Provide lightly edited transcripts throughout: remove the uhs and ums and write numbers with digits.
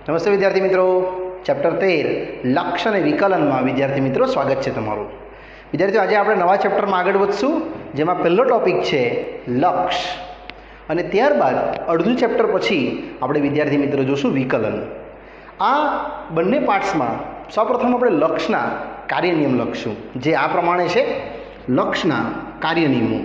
નમસ્તે વિદ્યાર્થી મિત્રો, ચેપ્ટર 13 લક્ષ અને વિકલનમાં વિદ્યાર્થી મિત્રો સ્વાગત છે તમારું. વિદ્યાર્થીઓ, આજે આપણે નવા ચેપ્ટરમાં આગળ વધશું, જેમાં પહેલો ટોપિક છે લક્ષ, અને ત્યારબાદ અડધું ચેપ્ટર પછી આપણે વિદ્યાર્થી મિત્રો જોશું વિકલન. આ બંને પાર્ટ્સમાં સૌપ્રથમ આપણે લક્ષના કાર્ય નિયમ લખશું, જે આ પ્રમાણે છે. લક્ષના કાર્ય નિયમો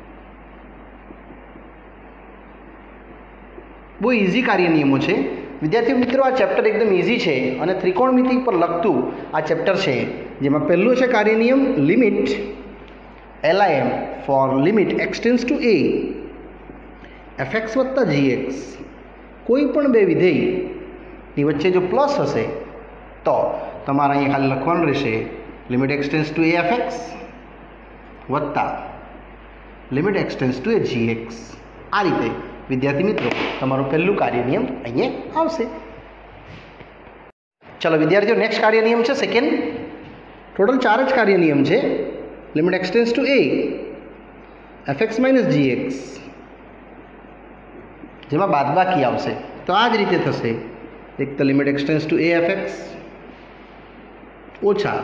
બહુ ઇઝી કાર્ય નિયમો છે વિદ્યાર્થી મિત્રો. આ ચેપ્ટર એકદમ ઇઝી છે અને ત્રિકોણમિતિ પર લખતું આ ચેપ્ટર છે, જેમાં પહેલું છે કાર્ય નિયમ limit LIM for limit x tends to a fx વત્તા gx. કોઈ પણ બે વિધેયની વચ્ચે જો પ્લસ હશે તો તમારે અહીંયા ખાલી લખવાનું રહેશે limit x tends to a fx વત્તા limit x tends to a gx. આ રીતે વિદ્યાર્થી મિત્રો તમારું પહેલું કાર્ય નિયમ અહીંયા આવશે. ચલો વિદ્યાર્થીઓ, નેક્સ્ટ કાર્ય નિયમ છે સેકન્ડ. ટોટલ 4 જ કાર્ય નિયમ છે. Limit x tends to a fx minus gx, જેમાં બાદબાકી આવશે તો આ જ રીતે થશે. એક તો limit x tends to a fx ઓછા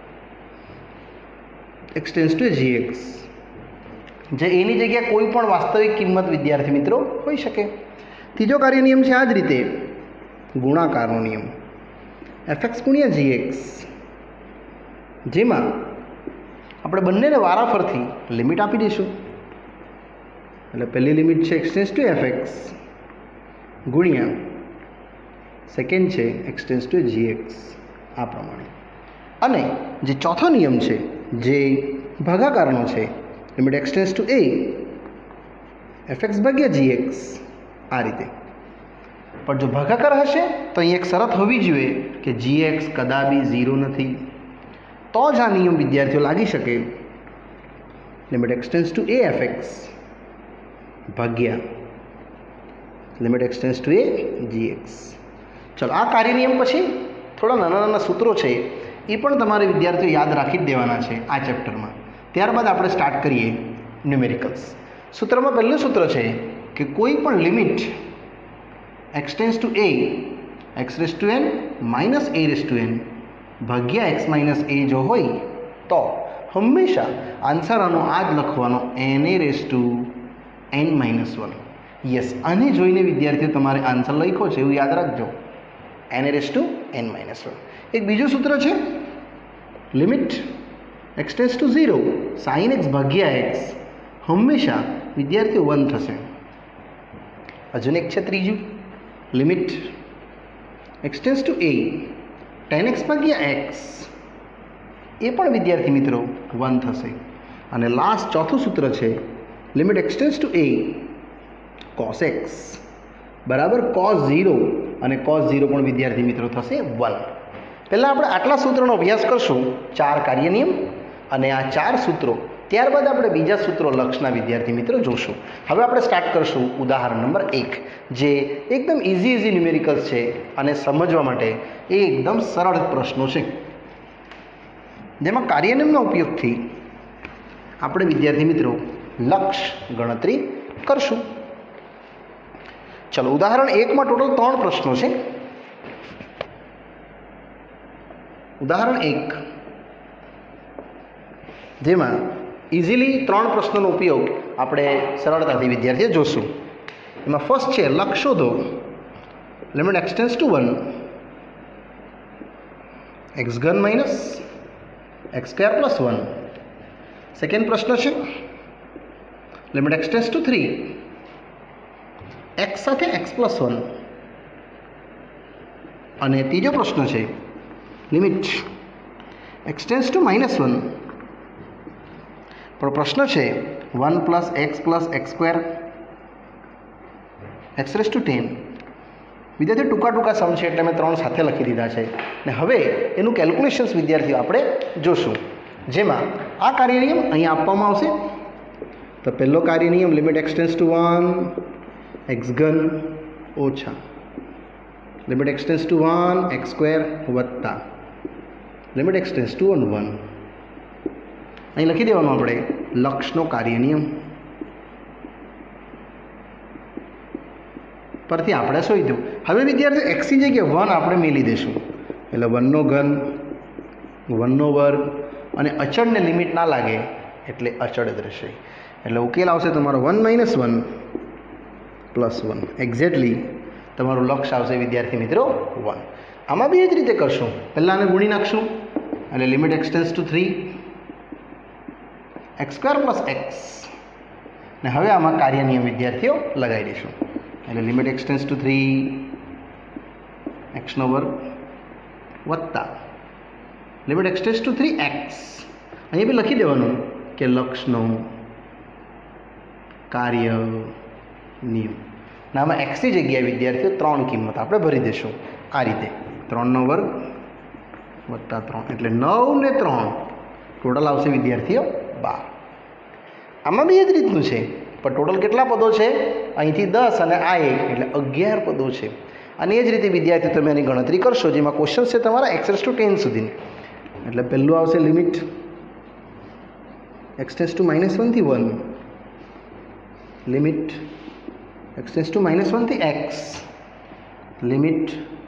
x tends to a gx, જે એની જગ્યાએ કોઈ પણ વાસ્તવિક કિંમત વિદ્યાર્થી મિત્રો હોઈ શકે. ત્રીજો કાર્ય નિયમ છે આ જ રીતે ગુણાકારનો નિયમ fx ગુણ્યા gx, જેમાં આપણે બંનેને વારાફરથી લિમિટ આપી દઈશું. એટલે પહેલી લિમિટ છે એક્સ ટેન્ડ્સ ટુ fx ગુણ્યા સેકન્ડ છે એક્સ ટેન્ડ્સ ટુ gx, આ પ્રમાણે. અને જે ચોથો નિયમ છે જે ભાગાકારનો છે, limit x tends to a fx ભાગ્યા gx, આ રીતે. પણ જો ભાગાકાર હશે તો અહીં એક શરત હોવી જોઈએ કે gx કદાપી 0 નથી, તો જ આ નિયમ વિદ્યાર્થીઓ લાગી શકે. Limit x tends to a fx ભાગ્યા limit x tends to a gx. ચલો, આ કાર્ય નિયમ પછી થોડા નાના નાના સૂત્રો છે, એ પણ તમારે વિદ્યાર્થીઓ યાદ રાખી જ દેવાના છે આ ચેપ્ટરમાં. ત્યારબાદ આપણે સ્ટાર્ટ કરીએ ન્યુમેરિકલ્સ. સૂત્રમાં પહેલું સૂત્ર છે કે કોઈ પણ limit x tends to a x raise to n minus a raise to n ભાગ્યા x માઇનસ a જો હોય તો હંમેશા આન્સર આનો આ જ લખવાનો n a raise to n minus 1. Yes, આને જોઈને વિદ્યાર્થીઓ તમારે આન્સર લખ્યો છે એવું યાદ રાખજો, n a raise to n minus 1. એક બીજું સૂત્ર છે limit x tends to 0 sine x ભાગ્યા x, હંમેશા વિદ્યાર્થીઓ 1 થશે. હજુ એક છે ત્રીજું, limit x tends to a tan x ભાગ્યા x, એ પણ વિદ્યાર્થી મિત્રો 1 થશે. અને લાસ્ટ ચોથું સૂત્ર છે limit x tends to a cos x બરાબર cos 0, અને cos 0 પણ વિદ્યાર્થી મિત્રો થશે 1. પહેલાં આપણે આટલા સૂત્રોનો અભ્યાસ કરશું, 4 કાર્ય નિયમ અને આ 4 સૂત્રો. ત્યારબાદ આપણે બીજા સૂત્રો લક્ષના વિદ્યાર્થી મિત્રો જોશું. હવે આપણે સ્ટાર્ટ કરશું ઉદાહરણ નંબર 1, જે એકદમ ઇઝી ન્યુમેરિકલ્સ છે અને સમજવા માટે એ એકદમ સરળ પ્રશ્નો છે, જેમાં કાર્ય નિયમના ઉપયોગથી આપણે વિદ્યાર્થી મિત્રો લક્ષ ગણતરી કરશું. ચલો, ઉદાહરણ 1માં ટોટલ 3 પ્રશ્નો છે. ઉદાહરણ 1, જેમાં ઇઝીલી 3 પ્રશ્નોનો ઉપયોગ આપણે સરળતાથી વિદ્યાર્થીઓ જોશું. એમાં ફર્સ્ટ છે લક્ષ શોધો. Limit x tends two 1 x ઘન minus x square plus 1. Second પ્રશ્ન છે limit x tends to 3 x સાથે એક્સ પ્લસ 1. અને ત્રીજો પ્રશ્ન છે limit x tends to minus 1, પણ પ્રશ્ન છે 1 પ્લસ x square x raise to 10. વિદ્યાર્થીઓ ટૂંકા સમ છે એટલે મેં 3 સાથે લખી દીધા છે. ને હવે એનું કેલ્ક્યુલેશન્સ વિદ્યાર્થીઓ આપણે જોશું, જેમાં આ કાર્ય નિયમ અહીંયા આપવામાં આવશે. તો પહેલો કાર્ય નિયમ limit x tends two 1 x ઘન ઓછા limit x tends two 1 x square વત્તા લિમિટ એક્સ ટેન્ડ્સ ટુ 1. અહીં લખી દેવાનું આપણે લક્ષનો કાર્ય નિયમ. परथी આપણે શોધ્યું। હવે વિદ્યાર્થીઓ x ની જગ્યાએ 1 આપણે મેલી દેશું, એટલે 1 નો ઘન, 1 નો વર્ગ અને અચળને લિમિટ ના લાગે એટલે અચળ જ રહેશે। એટલે ઉકેલ આવશે તમારો 1 - 1 + 1, એક્ઝેક્ટલી તમારું લક્ષ આવશે વિદ્યાર્થી મિત્રો 1। આમાં બી એ જ રીતે કરશું, પહેલાં આને ગુણી નાખશું, એટલે limit x tends to 3 x² + x, ને હવે આમાં કાર્ય નિયમ વિદ્યાર્થીઓ લગાવી દઈશું, એટલે limit x tends to 3 x² વત્તા limit x tends to 3x, અહીંયા બી લખી દેવાનું કે લક્ષનો કાર્ય નિયમ, ને આમાં x ની જગ્યાએ વિદ્યાર્થીઓ 3 કિંમત આપણે ભરી દઈશું આ રીતે, 3 નો વર્ગ વત્તા 3 એટલે 9 ને 3 ટોટલ આવશે વિદ્યાર્થીઓ 12। આમાં બી એ જ રીતનું છે, પણ ટોટલ કેટલા પદો છે, અહીંથી 10 અને આ 1 એટલે 11 પદો છે। અને એ જ રીતે વિદ્યાર્થીઓ તમે એની ગણતરી કરશો, જેમાં ક્વેશ્ચન છે તમારા x⁻10 સુધીની, એટલે પહેલું આવશે લિમિટ x ટેન્ડ્સ ટુ -1 થી 1, લિમિટ x ટેન્ડ્સ ટુ -1 થી x, લિમિટ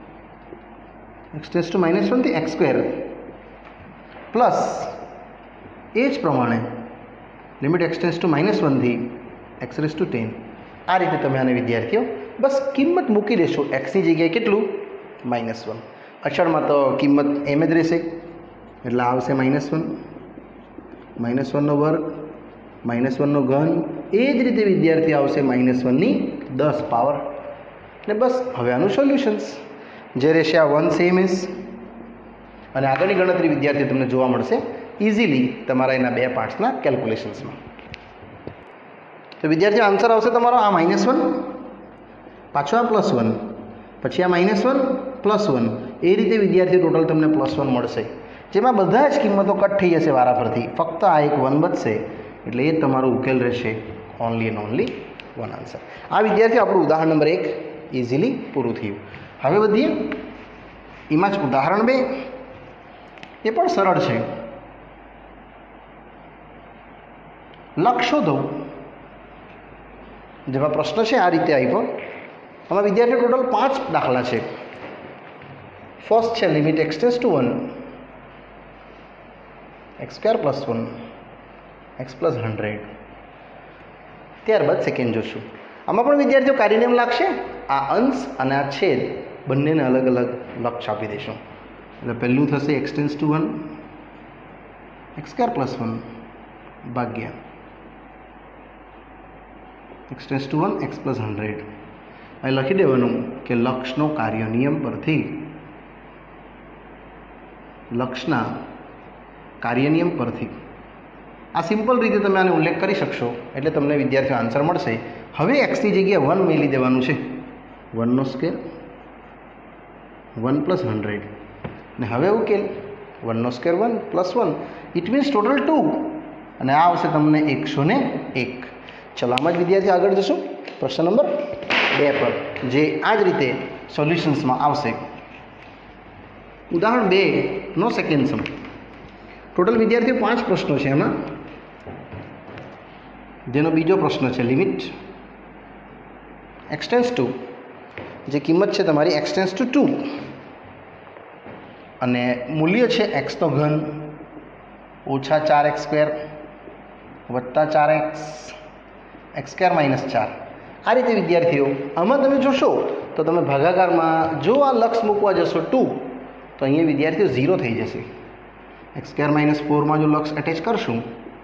x ટેન્ડ્સ ટુ -1 થી x² પ્લસ એ જ પ્રમાણે લિમિટ x ટેન્ડ્સ ટુ -1 થી x⁻10। આ રીતે તમે આને વિદ્યાર્થીઓ બસ કિંમત મૂકી દેશો, x ની જગ્યાએ કેટલું -1, અચળમાં તો કિંમત એમ જ રહેશે, એટલે આવશે -1, -1 નો વર્ગ, -1 નો ઘન, એ જ રીતે વિદ્યાર્થી આવશે -1 ની 10 પાવર, ને બસ હવે આનું સોલ્યુશન્સ જે રહેશે આ 1 સેમ ઇઝ, અને આગળની ગણતરી વિદ્યાર્થીઓ તમને જોવા મળશે ઇઝીલી તમારા એના બે પાર્ટ્સના કેલ્ક્યુલેશન્સમાં। તો વિદ્યાર્થીઓ આન્સર આવશે તમારો આ -1 પાછો આ +1 પછી આ -1 +1, એ રીતે વિદ્યાર્થીઓ ટોટલ તમને +1 મળશે, જેમાં બધા જ કિંમતો કટ થઈ જશે વારાફરતી, ફક્ત આ એક 1 બચશે, એટલે એ તમારો ઉકેલ રહેશે ઓનલી એન્ડ ઓનલી 1 આન્સર। આ વિદ્યાર્થીઓ આપણું ઉદાહરણ નંબર 1 ઇઝીલી પૂરું થયું। હવે વધીએ એમાં જ ઉદાહરણ 2, એ પણ સરળ છે। લક્ષ શોધો, જેમાં પ્રશ્ન છે આ રીતે આપ્યો, આમાં વિદ્યાર્થીઓ ટોટલ 5 દાખલા છે। ફર્સ્ટ છે limit x tends to 1 x² + 1 x + 100, ત્યારબાદ સેકન્ડ જોશું। આમાં પણ વિદ્યાર્થીઓ કાર્ય નિયમ લાગશે, આ અંશ અને આ છેદ બંનેને અલગ અલગ લક્ષ આપી દઈશું, એટલે પહેલું થશે x ટેન્ડ્સ ટુ 1 x² + 1 ભાગ્યા x ટેન્ડ્સ ટુ 1 x + 100, અહીં લખી દેવાનું કે લક્ષનો કાર્ય નિયમ પરથી, લક્ષના કાર્ય નિયમ પરથી, આ સિમ્પલ રીતે તમે આને ઉલ્લેખ કરી શકશો, એટલે તમને વિદ્યાર્થીઓ આન્સર મળશે। હવે x ની જગ્યાએ 1 મેલી દેવાનું છે, 1 નો સ્ક્વેર 1 + 100, ને હવે ઉકેલ 1 નો સ્ક્વેર 1 + 1 ઇટ મીન્સ ટોટલ 2, અને આ આવશે તમને 101। ચલો આમાં જ વિદ્યાર્થીઓ આગળ જશું પ્રશ્ન નંબર 2 પર, જે આ જ રીતે સોલ્યુશન્સમાં આવશે। ઉદાહરણ 2 નો સેકન્ડ સમ, ટોટલ વિદ્યાર્થીઓ 5 પ્રશ્નો છે એમાં, જેનો બીજો પ્રશ્ન છે લિમિટ x ટેન્ડ્સ ટુ, જે કિંમત છે તમારી x ટેન્ડ્સ ટુ 2, અને મૂલ્ય છે x નો ઘન ઓછા 4x² વત્તા 4x x² - 4। આ રીતે વિદ્યાર્થીઓ આમાં તમે જોશો તો તમે ભાગાકારમાં જો આ લક્ષ મૂકવા જશો 2, તો અહીંયા વિદ્યાર્થીઓ 0 થઈ જશે, x² - 4માં જો લક્ષ એટેચ કરશું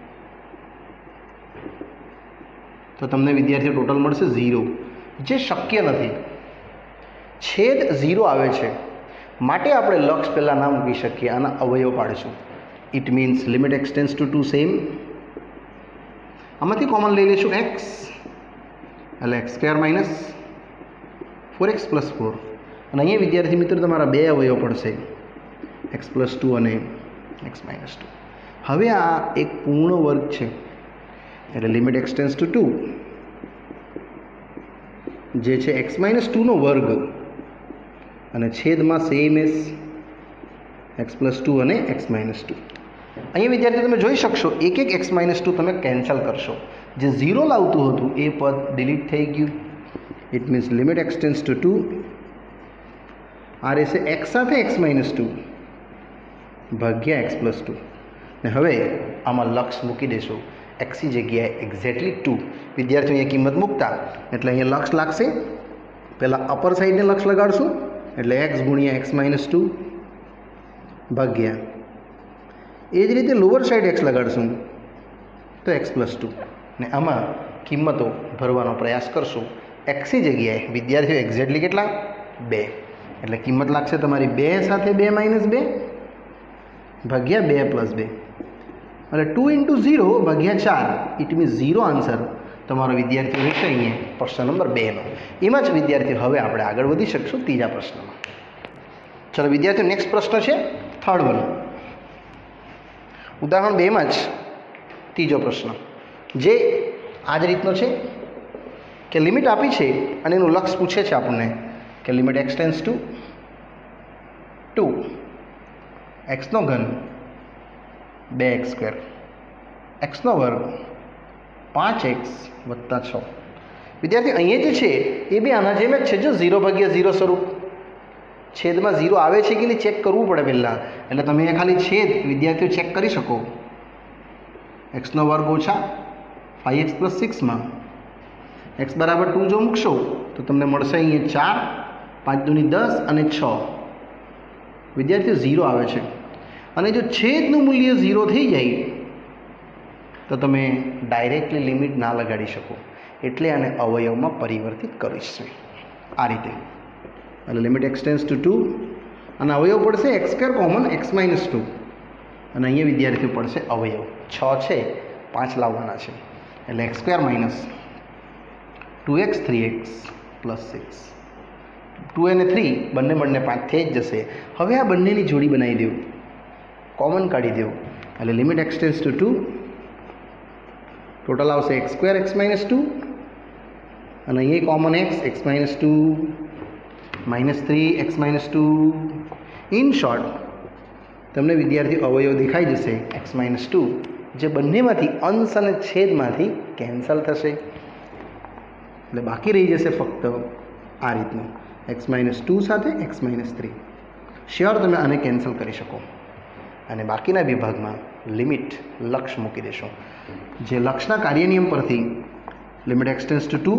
તો તમને વિદ્યાર્થીઓ ટોટલ મળશે 0, જે શક્ય નથી, છેદ 0 આવે છે, માટે આપણે લક્ષ પહેલાં ના મૂકી શકીએ, આના અવયવ પાડીશું, it means limit x tends to 2 same, આમાંથી કોમન લઈ લઈશું x, એટલે x² - 4x + 4, અને અહીંયા વિદ્યાર્થી મિત્રો તમારા બે અવયવ પડશે, x + 2 અને x - 2। હવે આ એક પૂર્ણ વર્ગ છે, એટલે લિમિટ x ટેન્ડ્સ ટુ 2, જે છે x - 2 નો વર્ગ, અને છેદમાં સેમ એસ x + 2 અને x - 2। અહીંયા વિદ્યાર્થીઓ તમે જોઈ શકશો એક x - 2 તમે કેન્સલ કરશો, જે 0 લાવતું હતું એ પદ ડિલીટ થઈ ગયું, it means limit x tends to 2 આ રહેશે એક્સ સાથે એક્સ માઇનસ 2 ભાગ્યા એક્સ પ્લસ 2 ને હવે આમાં લક્ષ મૂકી દેશું એક્સની જગ્યાએ એક્ઝેક્ટલી 2 વિદ્યાર્થીઓ અહીંયા કિંમત મૂકતા એટલે અહીંયા લક્ષ લાગશે પહેલાં અપર સાઈડને લક્ષ લગાડશું એટલે એક્સ ગુણ્યા એક્સ માઇનસ 2 ભાગ્યા એ જ રીતે લોઅર સાઈડ એક્સ લગાડશું તો એક્સ પ્લસ 2 ને આમાં કિંમતો ભરવાનો પ્રયાસ કરશું એક્સની જગ્યાએ વિદ્યાર્થીઓ એક્ઝેક્ટલી કેટલા 2 એટલે કિંમત લાગશે તમારી 2 સાથે 2 માઇનસ 2 ભાગ્યા 2 પ્લસ 2 એટલે 2 ઇન્ટુ 0 ભાગ્યા 4 ઇટ મીન્સ 0 આન્સર તમારો વિદ્યાર્થીઓ રહેશે અહીંયા પ્રશ્ન નંબર 2નો. એમાં જ વિદ્યાર્થીઓ હવે આપણે આગળ વધી શકશું ત્રીજા પ્રશ્નમાં. ચલો વિદ્યાર્થીઓ નેક્સ્ટ પ્રશ્ન છે થર્ડ વન. ઉદાહરણ 2માં જ ત્રીજો પ્રશ્ન જે આ જ રીતનો છે કે લિમિટ આપી છે અને એનું લક્ષ પૂછે છે આપણને કે લિમિટ એક્સ ટેન્ડ્સ ટુ 2 એક્સનો ઘન 2x સ્ક્વેર એક્સનો વર્ગ 5x વત્તા 6. વિદ્યાર્થી અહીંયા જે છે એ બી આના જેમ જ છે જો 0/0 સ્વરૂપ છેદમાં 0 આવે છે કે નહીં ચેક કરવું પડે પહેલાં એટલે તમે એ ખાલી છેદ વિદ્યાર્થીઓ ચેક કરી શકો એક્સનો વર્ગ ઓછા 5x પ્લસ 6માં x બરાબર 2 જો મૂકશો તો તમને મળશે અહીંયા 4 5 દૂની 10 અને 6 વિદ્યાર્થીઓ 0 આવે છે અને જો છેદનું મૂલ્ય 0 થઈ જાય તો તમે ડાયરેક્ટલી લિમિટ ના લગાડી શકો એટલે આને અવયવમાં પરિવર્તિત કરીશું આ રીતે એટલે લિમિટ એક્સ ટેન્ડ્સ ટુ 2 અને અવયવ પડશે x square common x minus 2 અને અહીંયા વિદ્યાર્થીઓ પડશે અવયવ 6 છે 5 લાવવાના છે એટલે x square minus 2x 3x plus 6 2 અને 3 બંને 5 થઈ જ જશે. હવે આ બંનેની જોડી બનાવી દેવું કોમન કાઢી દેવું એટલે limit x tends to 2 total આવશે એક્સ સ્ક્વેર એક્સ માઇનસ 2 અને અહીંયા common x minus 2 minus 3 x minus 2. In short તમને વિદ્યાર્થી અવયવ દેખાઈ જશે એક્સ માઇનસ 2 જે બંનેમાંથી અંશ અને છેદમાંથી કેન્સલ થશે એટલે બાકી રહી જશે ફક્ત આ રીતનું એક્સ માઇનસ 2 સાથે એક્સ માઇનસ 3. શ્યોર તમે આને કેન્સલ કરી શકો અને બાકીના વિભાગમાં લિમિટ લક્ષ મૂકી દેશો જે લક્ષના કાર્યનિયમ પરથી limit x tends to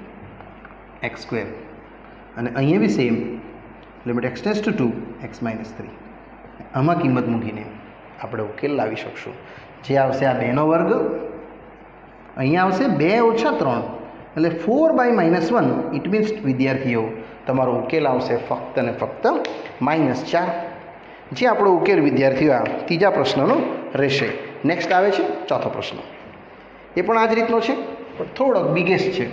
2 x square અને અહીંયા બી same limit x tends to 2 x minus 3 આમાં કિંમત મૂકીને આપણે ઉકેલ લાવી શકશું જે આવશે આ 2નો વર્ગ અહીંયા આવશે 2 ઓછા 3 એટલે 4/-1 ઇટ મીન્સ વિદ્યાર્થીઓ તમારો ઉકેલ આવશે ફક્ત અને ફક્ત -4 જે આપણો ઉકેલ વિદ્યાર્થીઓ આ ત્રીજા પ્રશ્નનો રહેશે. નેક્સ્ટ આવે છે ચોથો પ્રશ્ન. એ પણ આ જ રીતનો છે પણ થોડોક બિગેસ્ટ છે.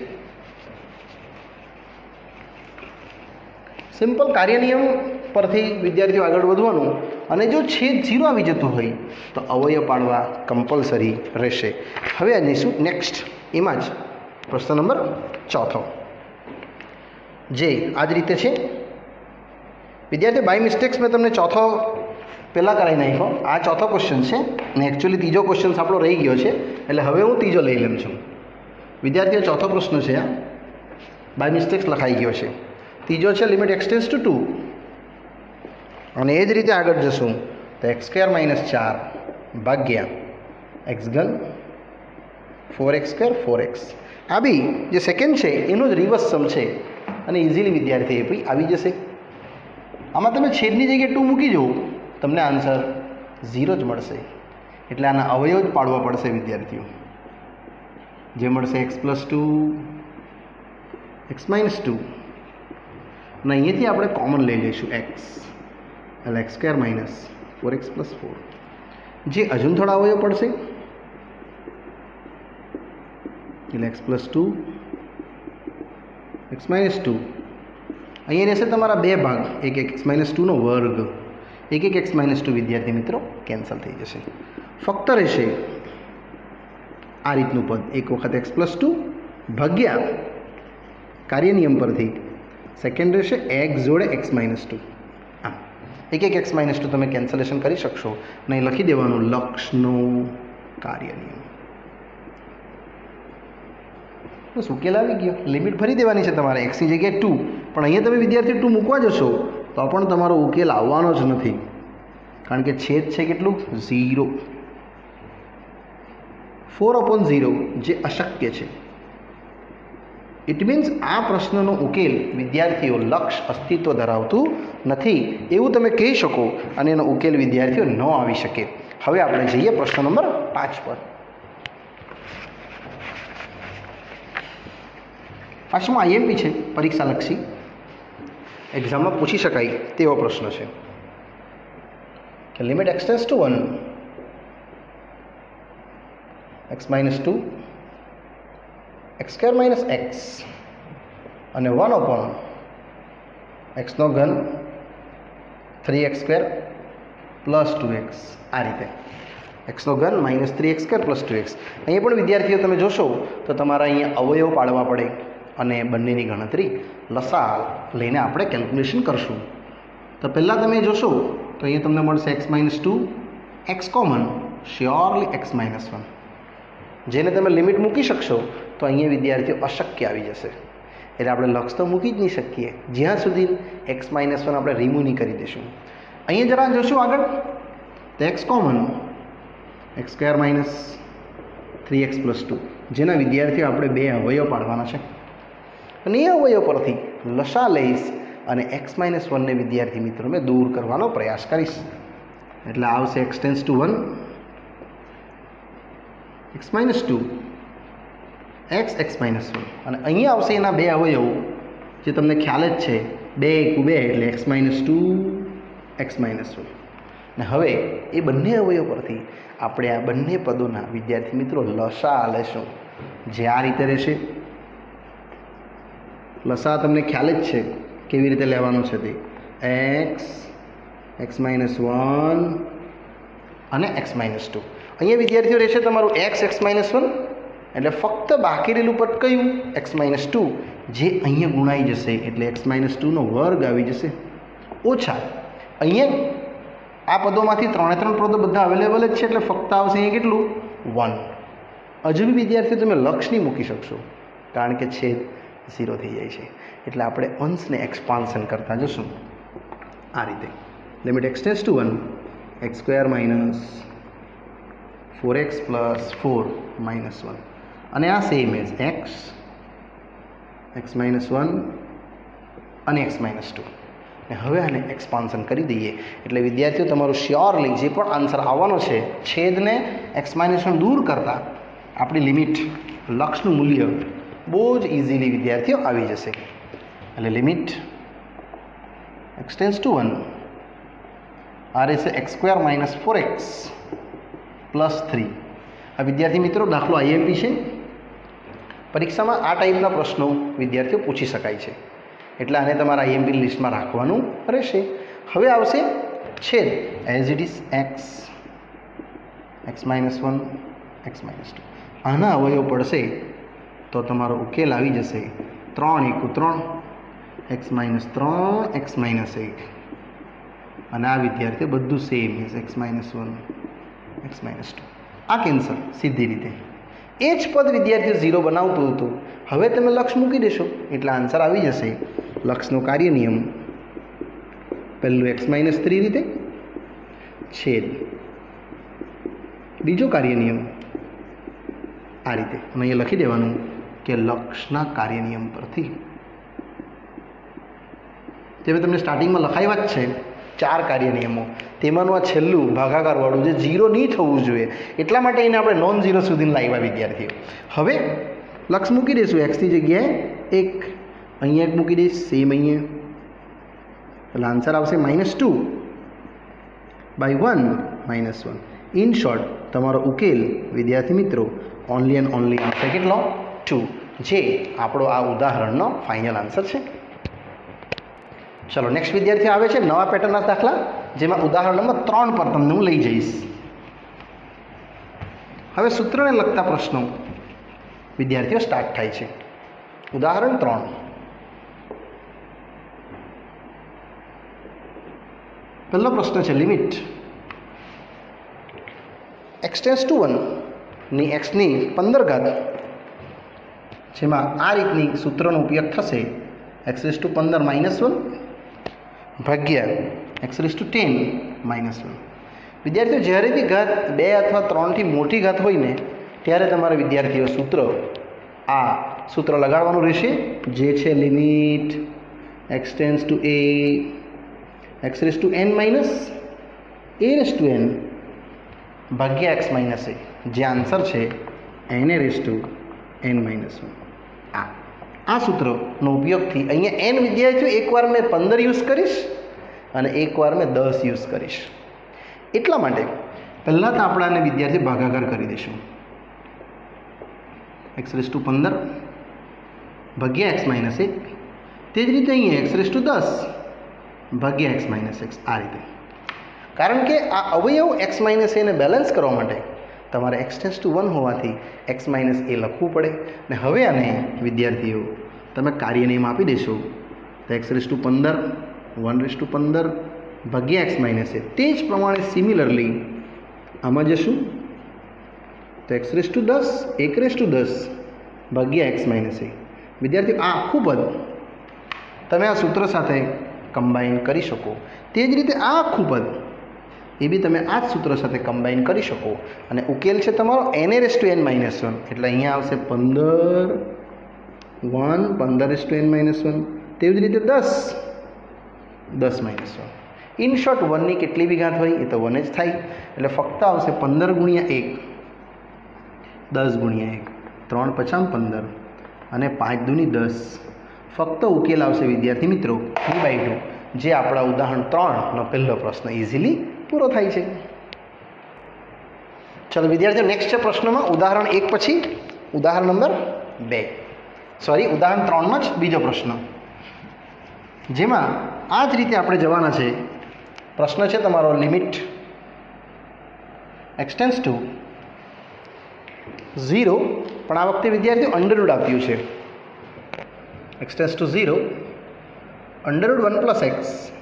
સિમ્પલ કાર્યનિયમ પરથી વિદ્યાર્થીઓ આગળ વધવાનું અને જો છેદ 0 આવી જતું હોય તો અવયવ પાડવા કમ્પલસરી રહેશે. હવે આ જઈશું નેક્સ્ટ એમાં જ પ્રશ્ન નંબર ચોથો જે આ જ રીતે છે. વિદ્યાર્થી બાય મિસ્ટેક્સ મેં તમને ચોથો પહેલાં કરાવી નાખ્યો. આ ચોથો ક્વેશ્ચન છે અને એકચ્યુઅલી ત્રીજો ક્વેશ્ચન આપણો રહી ગયો છે એટલે હવે હું ત્રીજો લઈ લઉં છું. વિદ્યાર્થીઓ ચોથો પ્રશ્ન છે આ બાય મિસ્ટેક્સ લખાઈ ગયો છે. ત્રીજો છે લિમિટ એક્સ ટેન્ડ્સ ટુ 2 અને એ જ રીતે આગળ જશું તો એક્સ સ્ક્વેર માઇનસ 4 ભાગ્યા એક્સ ઘન 4x સ્ક્વેર 4x. આ બી જે સેકન્ડ છે એનો જ રિવર્સ સમ છે અને ઇઝીલી વિદ્યાર્થી એ બી આવી જશે. આમાં તમે છેદની જગ્યાએ 2 મૂકી જુઓ તમને આન્સર 0 જ મળશે એટલે આના અવયવ જ પાડવા પડશે વિદ્યાર્થીઓ જે મળશે x પ્લસ 2 એક્સ માઇનસ 2 અને અહીંયાથી આપણે કોમન લઈ લઈશું એક્સ એટલે x square minus 4x plus 4 જે હજુ થોડા અવયવ પડશે એટલે એક્સ પ્લસ 2 એક્સ માઇનસ 2 અહીંયા રહેશે તમારા બે ભાગ એક એક્સ માઇનસ 2નો વર્ગ એક એક્સ માઇનસ 2 વિદ્યાર્થી મિત્રો કેન્સલ થઈ જશે. ફક્ત રહેશે આ રીતનું પદ એક વખત એક્સ પ્લસ 2 ભાગ્યા કાર્યનિયમ પરથી સેકન્ડ રહેશે એક્સ જોડે એક્સ માઇનસ 2. હા એક એક્સ માઇનસ 2 તમે કેન્સલેશન કરી શકશો અને લખી દેવાનું લક્ષનો કાર્યનિયમ. બસ ઉકેલ આવી ગયો. લિમિટ ભરી દેવાની છે તમારે, એક્સની જગ્યાએ 2, પણ અહીંયા તમે વિદ્યાર્થી 2 મૂકવા જશો તો પણ તમારો ઉકેલ આવવાનો જ નથી, કારણ કે છેદ છે કેટલું? 0. 4/0 જે અશક્ય છે. ઇટ મીન્સ આ પ્રશ્નનો ઉકેલ વિદ્યાર્થીઓ લક્ષ અસ્તિત્વ ધરાવતું નથી એવું તમે કહી શકો, અને એનો ઉકેલ વિદ્યાર્થીઓ ન આવી શકે. હવે આપણે જઈએ પ્રશ્ન નંબર 5 પર. પાછમાં આઈએમપી છે, પરીક્ષાલક્ષી, એક્ઝામમાં પૂછી શકાય તેવો પ્રશ્ન છે કે limit x tends to 1 x - 2 x² - x અને 1/(x) નો ઘન 3x² + 2x. આ રીતે x નો ઘન -3x² + 2x. અહીંયા પણ વિદ્યાર્થીઓ તમે જોશો તો તમારા અહીંયા અવયવ પાડવા પડે અને બંનેની ગણતરી લસા લઈને આપણે કેલ્ક્યુલેશન કરશું. તો પહેલાં તમે જોશો તો અહીંયા તમને મળશે x - 2, x કોમન, શ્યોરલી x - 1. જેને તમે લિમિટ મૂકી શકશો તો અહીંયા વિદ્યાર્થીઓ અશક્ય આવી જશે, એટલે આપણે લક્ષ તો મૂકી જ નહીં શકીએ જ્યાં સુધી x - 1 આપણે રિમૂવ નહીં કરી દઈશું. અહીંયા જરા જોશું આગળ તો x કોમન, x² - 3x + 2, જેના વિદ્યાર્થીઓ આપણે બે અવયવ પાડવાના છે, અને એ અવયવ પરથી લસા લઈશ અને x - 1 ને વિદ્યાર્થી મિત્રો મેં દૂર કરવાનો પ્રયાસ કરીશ. એટલે આવશે x tends to 1 x - 2 x - 1, અને અહીંયા આવશે એના બે અવયવો જે તમને ખ્યાલ જ છે, 2 × 2 એટલે x - 2 x - 1. અને હવે એ બંને અવયવ પરથી આપણે આ બંને પદોના વિદ્યાર્થી મિત્રો લસા લેશું, જે આ રીતે રહેશે. લસા તમને ખ્યાલ જ છે કેવી રીતે લેવાનું છે, તે x - 1 અને x - 2. અહીંયા વિદ્યાર્થીઓ રહેશે તમારું x - 1, એટલે ફક્ત બાકી રહેલું પદ કયું? x - 2, જે અહીંયા ગુણાઈ જશે, એટલે x - 2 નો વર્ગ આવી જશે, ઓછા અહીંયા આ પદોમાંથી 3 પદો બધા અવેલેબલ જ છે, એટલે ફક્ત આવશે અહીંયા કેટલું? 1. હજુ બી વિદ્યાર્થીઓ તમે લક્ષ નહીં મૂકી શકશો, કારણ કે છેદ 0 થઈ જાય છે. એટલે આપણે અંશને એક્સપાન્શન કરતા જશું આ રીતે. Limit x tends to 1 x² - 4x + 4 - 1, અને આ સેમ એઝ x - 1 અને x - 2. અને હવે આને એક્સપાન્શન કરી દઈએ એટલે વિદ્યાર્થીઓ તમારું શ્યોરલી જે પણ આન્સર આવવાનો છે, છેદને એક્સપાન્શન દૂર કરતાં આપણી લિમિટ લક્ષનું મૂલ્ય બહુ જ ઇઝીલી વિદ્યાર્થીઓ આવી જશે. એટલે લિમિટ x ટેન્ડ્સ ટુ 1 આ રહેશે x² - 4x + 3. આ વિદ્યાર્થી મિત્રો દાખલો આઈએમપી છે, પરીક્ષામાં આ ટાઈપના પ્રશ્નો વિદ્યાર્થીઓ પૂછી શકાય છે, એટલે આને તમારા આઈએમપી લિસ્ટમાં રાખવાનું રહેશે. હવે આવશે છેદ, as it is x - 1 x - 2. આના અવયવ પડશે તો તમારો ઉકેલ આવી જશે 3 × 3 x - 3 x - 1, અને આ વિદ્યાર્થીઓ બધું સેમ x - 1 x - 2. આ કેન્સલ સીધી રીતે. એ જ પદ વિદ્યાર્થીઓ 0 બનાવતું હતું, હવે તમે લક્ષ મૂકી દેશો એટલે આન્સર આવી જશે. લક્ષનો કાર્ય નિયમ પહેલું x - 3 રીતે, છેદ બીજો કાર્ય નિયમ આ રીતે, અને અહીંયા લખી દેવાનું કે લક્ષના કાર્ય નિયમ પરથી, જે મેં તમને સ્ટાર્ટિંગમાં લખાવ્યા જ છે 4 કાર્ય નિયમો, તેમાંનું આ છેલ્લું ભાગાકારવાળું જે 0 નહીં થવું જોઈએ, એટલા માટે એને આપણે નોન 0 સુધી લાવ્યા વિદ્યાર્થીઓ. હવે લક્ષ મૂકી દઈશું, એક્સની જગ્યાએ 1, અહીંયા 1 મૂકી દઈશ, સેમ અહીંયા, એટલે આન્સર આવશે -2/1 - 1. ઇન શોર્ટ તમારો ઉકેલ વિદ્યાર્થી મિત્રો ઓનલી એન્ડ ઓનલી આવશે કેટલો? 2, જે આપણો આ ઉદાહરણનો ફાઇનલ આન્સર છે. ચલો નેક્સ્ટ વિદ્યાર્થી આવે છે નવા પેટર્નના દાખલા, જેમાં ઉદાહરણ નંબર 3 પર તમને હું લઈ જઈશ. હવે સૂત્રને લગતા પ્રશ્નો વિદ્યાર્થીઓ સ્ટાર્ટ થાય છે. ઉદાહરણ 3. પહેલો પ્રશ્ન છે લિમિટ x ટેન્ડ્સ ટુ 1 ની x ની 15 ઘાત જેમાં આ રીતની સૂત્રનો ઉપયોગ થશે x15 -1 ભાગ્યા x10 -1. વિદ્યાર્થીઓ જ્યારે બી ઘાત 2 અથવા 3થી મોટી ઘાત હોય ને ત્યારે તમારા વિદ્યાર્થીઓ આ સૂત્ર લગાડવાનું રહેશે, જે છે limit x tends to a x(n - a)n ભાગ્યા x - a, જે આન્સર છે n(n - 1). આ સૂત્રનો ઉપયોગથી અહીંયા n વિદ્યાર્થીઓ એકવાર મેં 15 યુઝ કરીશ અને એકવાર મેં 10 યુઝ કરીશ. એટલા માટે પહેલાં તો આપણે આને વિદ્યાર્થી ભાગાકાર કરી દઈશું. x15 ભાગ્યા x - 1, તે જ રીતે અહીંયા x10 ભાગ્યા x - x, આ રીતે. કારણ કે આ અવયવ x - a ને બેલેન્સ કરવા માટે તમારે x(1) હોવાથી x - a લખવું પડે. ને હવે આને વિદ્યાર્થીઓ તમે કાર્ય નિયમ આપી દેશો તો x15 115 ભાગ્યા x - a, તે જ પ્રમાણે સિમિલરલી આમાં જશું તો x10 110 ભાગ્યા x - a. વિદ્યાર્થીઓ આ આખું પદ તમે આ સૂત્ર સાથે કમ્બાઈન કરી શકો. તે જ રીતે આ આખું પદ એ બી તમે આ જ સૂત્ર સાથે કમ્બાઈન કરી શકો અને ઉકેલ છે તમારો n(n - 1), એટલે અહીંયા આવશે 15 15(n - 1), તેવી જ રીતે 10 -1. ઇન શોર્ટ 1ની કેટલી બી ઘાત હોય એ તો 1 જ થાય, એટલે ફક્ત આવશે 15 × 1 10 × 1 3 × 5 15 અને 5 × 2 10. ફક્ત ઉકેલ આવશે વિદ્યાર્થી મિત્રો 3/2, જે આપણા ઉદાહરણ 3નો પહેલો પ્રશ્ન ઇઝીલી પૂરો થાય છે. ચલો વિદ્યાર્થીઓ, નેક્સ્ટ છે પ્રશ્નમાં ઉદાહરણ 1 પછી ઉદાહરણ નંબર 2, ઉદાહરણ 3માં જ બીજો પ્રશ્ન, જેમાં આ જ રીતે આપણે જવાના છે. પ્રશ્ન છે તમારો લિમિટ x ટેન્સ ટુ 0, પણ આ વખતે વિદ્યાર્થીઓ અંડરરૂટ આપ્યું છે. x ટેન્સ ટુ 0 √1 + x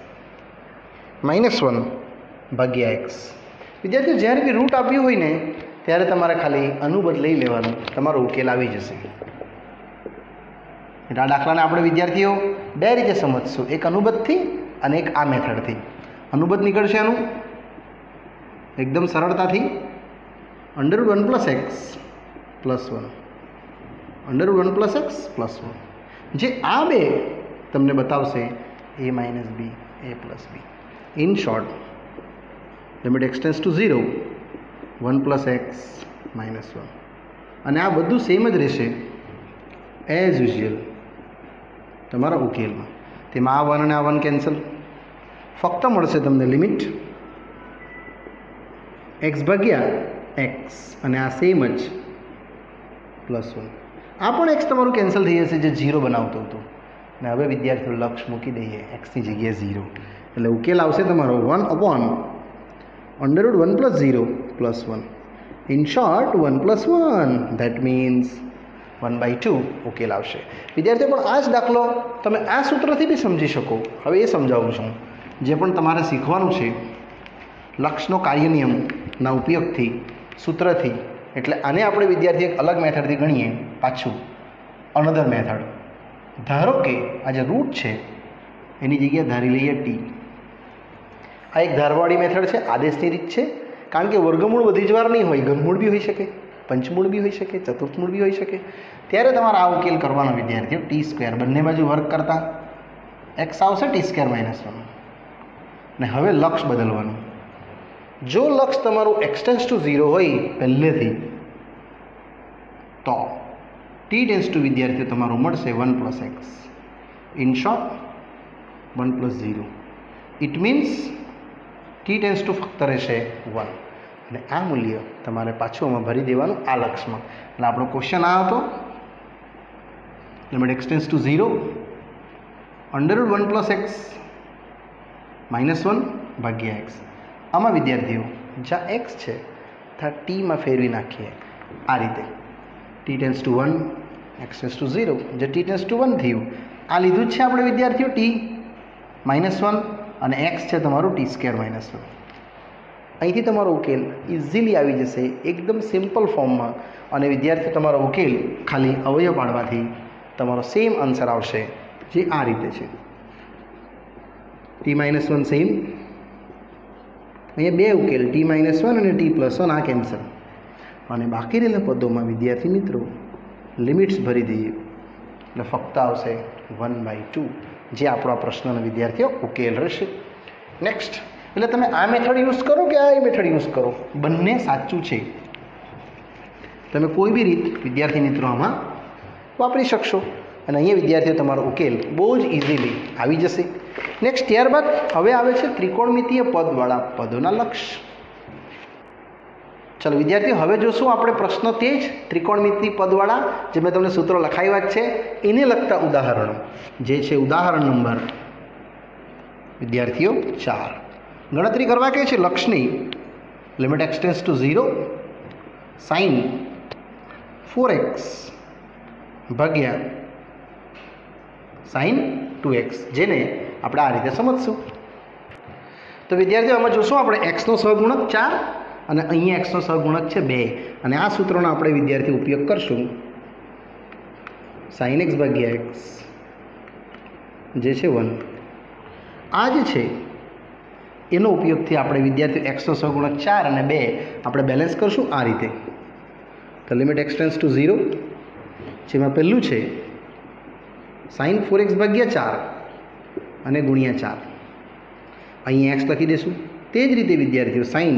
-1 ભાગ્યા x. વિદ્યાર્થીઓ જ્યારે બી રૂટ આપ્યું હોય ને ત્યારે તમારે ખાલી અનુબદ લઈ લેવાનું, તમારો ઉકેલ આવી જશે. એટલે આ દાખલાને આપણે વિદ્યાર્થીઓ બે રીતે સમજશું, એક અનુબદથી અને એક આ મેથડથી. અનુબદ નીકળશે આનું એકદમ સરળતાથી √1 + x + 1 √1 + x + 1, જે આ બે તમને બતાવશે a - b a + b. In short limit x tends to 0 1 + x - 1, અને આ બધું સેમ જ રહેશે એઝ યુઝ્યુઅલ તમારા ઉકેલમાં. તેમાં આ 1 અને આ 1 કેન્સલ, ફક્ત મળશે તમને લિમિટ x ભાગ્યા x, અને આ સેમ જ +1. આ પણ x તમારું કેન્સલ થઈ જશે, જે 0 બનાવતું હતું. અને હવે વિદ્યાર્થીઓ લક્ષ મૂકી દઈએ xની જગ્યાએ 0, એટલે ઉકેલ આવશે તમારો 1/√1 + 0 + 1. ઇન શોર્ટ 1 + 1, ધેટ મીન્સ 1/2 ઉકેલ આવશે. વિદ્યાર્થીઓ પણ આ જ દાખલો તમે આ સૂત્રથી બી સમજી શકો. હવે એ સમજાવું છું, જે પણ તમારે શીખવાનું છે લક્ષનો કાર્ય નિયમના ઉપયોગથી, સૂત્રથી. એટલે આને આપણે વિદ્યાર્થી એક અલગ મેથડથી ગણીએ, પાછું અનધર મેથડ. ધારો કે આ જે રૂટ છે એની જગ્યાએ ધારી લઈએ t. આ એક ધારવાળી મેથડ છે, આદેશની રીત છે. કારણ કે વર્ગમૂળ બધી જ વાર નહીં હોય, ઘનમૂળ બી હોઈ શકે, પંચમૂળ બી હોઈ શકે, ચતુર્થમૂળ બી હોઈ શકે. ત્યારે તમારે આ ઉકેલ કરવાનો વિદ્યાર્થીઓ t², બંને બાજુ વર્ગ કરતાં x આવશે t² - 1. ને હવે લક્ષ બદલવાનું. જો લક્ષ તમારું x ટેન્સ ટુ 0 હોય પહેલેથી, તો t ટેન્સ ટુ વિદ્યાર્થીઓ તમારું મળશે 1 + x. In short 1 + 0, it means t tends to ફક્ત રહેશે 1, અને આ મૂલ્ય તમારે પાછું આમાં ભરી દેવાનું આ લક્ષમાં. એટલે આપણો ક્વેશ્ચન આ હતો, limit x tends to 0 √1 + x -1 ભાગ્યા x. આમાં વિદ્યાર્થીઓ જ્યાં x છે ત્યાં tમાં ફેરવી નાખીએ આ રીતે. t tends to 1 x tends to 0, જે t ટેન્સ ટુ 1 થયું. આ લીધું જ છે આપણે વિદ્યાર્થીઓ t -1, અને x છે તમારું t² - 1. અહીંથી તમારો ઉકેલ ઇઝીલી આવી જશે એકદમ સિમ્પલ ફોર્મમાં, અને વિદ્યાર્થીઓ તમારો ઉકેલ ખાલી અવયવ પાડવાથી તમારો સેમ આન્સર આવશે, જે આ રીતે છે. t-1 સેમ, અહીંયા બે ઉકેલ t-1 અને t+1 આ કેન્સલ, અને બાકી રહેલા પદોમાં વિદ્યાર્થી મિત્રો લિમિટ્સ ભરી દઈએ એટલે ફક્ત આવશે 1/2, જે આપણો આ પ્રશ્નનો વિદ્યાર્થીઓ ઉકેલ રહેશે. નેક્સ્ટ, એટલે તમે આ મેથડ યુઝ કરો કે આ મેથડ યુઝ કરો, બંને સાચું છે. તમે કોઈ બી રીત વિદ્યાર્થી મિત્રો આમાં વાપરી શકશો, અને અહીંયા વિદ્યાર્થીઓ તમારો ઉકેલ બહુ જ ઇઝીલી આવી જશે. નેક્સ્ટ, ત્યારબાદ હવે આવે છે ત્રિકોણમિતીય પદવાળા પદોના લક્ષ. ચાલો વિદ્યાર્થીઓ, હવે જોશું આપણે પ્રશ્ન તે જ ત્રિકોણમિતીય પદવાળા જે મેં તમને સૂત્રો લખાવ્યા જ છે એને લગતા ઉદાહરણો, જે છે ઉદાહરણ નંબર વિદ્યાર્થીઓ 4. ગણતરી કરવા કે છે લક્ષની. Limit x tends to 0 sin 4x ભાગ્યા sin 2x, જેને આપણે આ રીતે સમજશું. તો વિદ્યાર્થીઓ આમાં જોશું આપણે xનો સહગુણક 4 અને અહીંયા xનો સહગુણક છે 2, અને આ સૂત્રનો આપણે વિદ્યાર્થી ઉપયોગ કરશું. sin x ભાગ્યા x જે છે 1, આ જે છે એનો ઉપયોગથી આપણે વિદ્યાર્થીઓ xનો સહગુણક 4 અને 2 આપણે બેલેન્સ કરશું આ રીતે. તો લિમિટ x ટેન્ડ્સ ટુ 0, જેમાં પહેલું છે sin 4x ભાગ્યા 4 અને ગુણ્યા 4, અહીંયા x લખી દઈશું. તે જ રીતે વિદ્યાર્થીઓ sin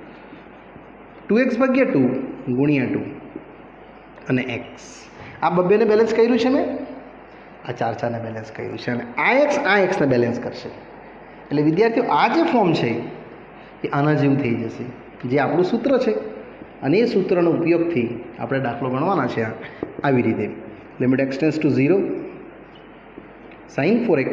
2x ભાગ્યા 2 ગુણ્યા 2 અને x, આ બબ્બેને બેલેન્સ કર્યું છે મેં, આ 4 ને બેલેન્સ કર્યું છે, અને આ xને બેલેન્સ કરશે. એટલે વિદ્યાર્થીઓ આ જે ફોર્મ છે એ આના જેવું થઈ જશે, જે આપણું સૂત્ર છે, અને એ સૂત્રનો ઉપયોગથી આપણે દાખલો ગણવાના છે આવી રીતે. Limit x tends to 0 sin 4x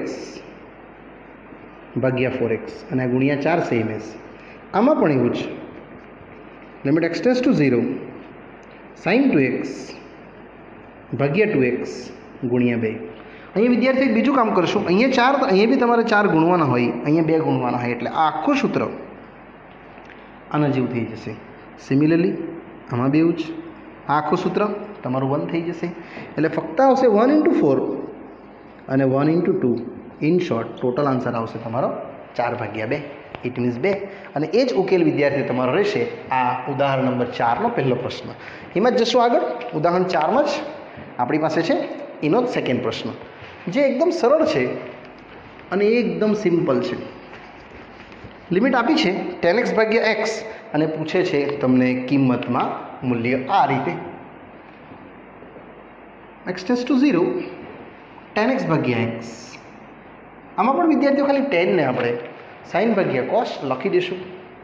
ભાગ્યા 4x અને આ ગુણ્યા 4 સેમ એસ. આમાં પણ એવું જ, limit x tends to 0 sin 2x ભાગ્યા 2x ગુણ્યા 2. અહીંયા વિદ્યાર્થી બીજું કામ કરશું, અહીંયા 4 તો અહીંયા બી તમારે 4 ગુણવાના હોય, અહીંયા 2 ગુણવાના હોય, એટલે આ આખું સૂત્ર આના જેવું થઈ જશે. સિમિલરલી આમાં બી એવું જ, આ આખું સૂત્ર તમારું 1 થઈ જશે. એટલે ફક્ત આવશે 1 × 4 અને 1 × 2. ઇન શોર્ટ ટોટલ આન્સર આવશે તમારો 4/2, ઇટ મીન્સ 2. અને એ જ ઉકેલ વિદ્યાર્થી તમારો રહેશે આ ઉદાહરણ નંબર 4નો પહેલો પ્રશ્ન. એમાં જ જશું આગળ. ઉદાહરણ 4માં જ આપણી પાસે છે એનો જ સેકન્ડ પ્રશ્ન, જે એકદમ સરળ છે અને એકદમ સિમ્પલ છે. લિમિટ આપી છે tan x ભાગ્યા x અને પૂછે છે તમને કિંમતમાં મૂલ્ય આ રીતે. x tends to 0 tan x ભાગ્યા x, આમાં પણ વિદ્યાર્થીઓ ખાલી tan ને આપણે sin ભાગ્યા cos લખી દઈશું.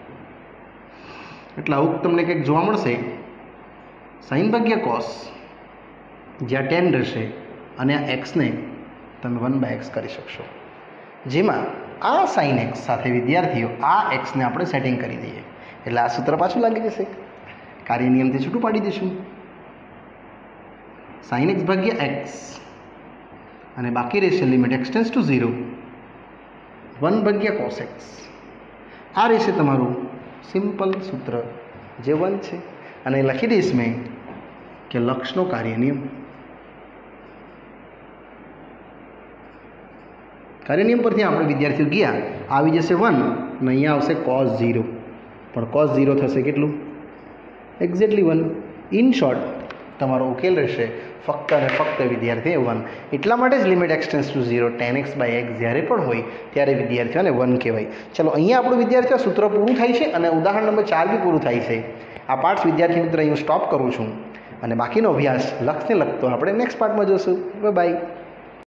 એટલે આવું તમને કંઈક જોવા મળશે, sin ભાગ્યા cos જ્યાં tan રહેશે, અને આ xને તમે 1/x કરી શકશો, જેમાં આ sin x સાથે વિદ્યાર્થીઓ આ xને આપણે સેટિંગ કરી દઈએ એટલે આ સૂત્ર પાછું લાગી જશે. કાર્ય નિયમથી છૂટું પાડી દઈશું. sin x ભાગ્યા x અને બાકી રહેશે limit x tends to 0 1/cos x. આ રહેશે તમારું સિમ્પલ સૂત્ર જે 1 છે, અને લખી દઈશ મેં કે લક્ષનો કાર્ય નિયમ. કાર્ય નિયમ પરથી આપણે વિદ્યાર્થીઓ ગયા, આવી જશે 1 અને અહીંયા આવશે cos 0, પણ cos 0 થશે કેટલું? એક્ઝેક્ટલી 1. ઇન શોર્ટ તમારો ઉકેલ રહેશે ફક્ત અને ફક્ત વિદ્યાર્થી 1. એટલા માટે જ limit x tends to 0 tan x by x જ્યારે પણ હોય ત્યારે વિદ્યાર્થીઓને 1 કહેવાય. ચલો અહીંયા આપણું વિદ્યાર્થીઓ સૂત્ર પૂરું થાય છે અને ઉદાહરણ નંબર 4 બી પૂરું થાય છે. આ પાર્ટ્સ વિદ્યાર્થી મિત્ર અહીં સ્ટોપ કરું છું, અને બાકીનો અભ્યાસ લક્ષને લગતો આપણે નેક્સ્ટ પાર્ટમાં જોશું. બાય.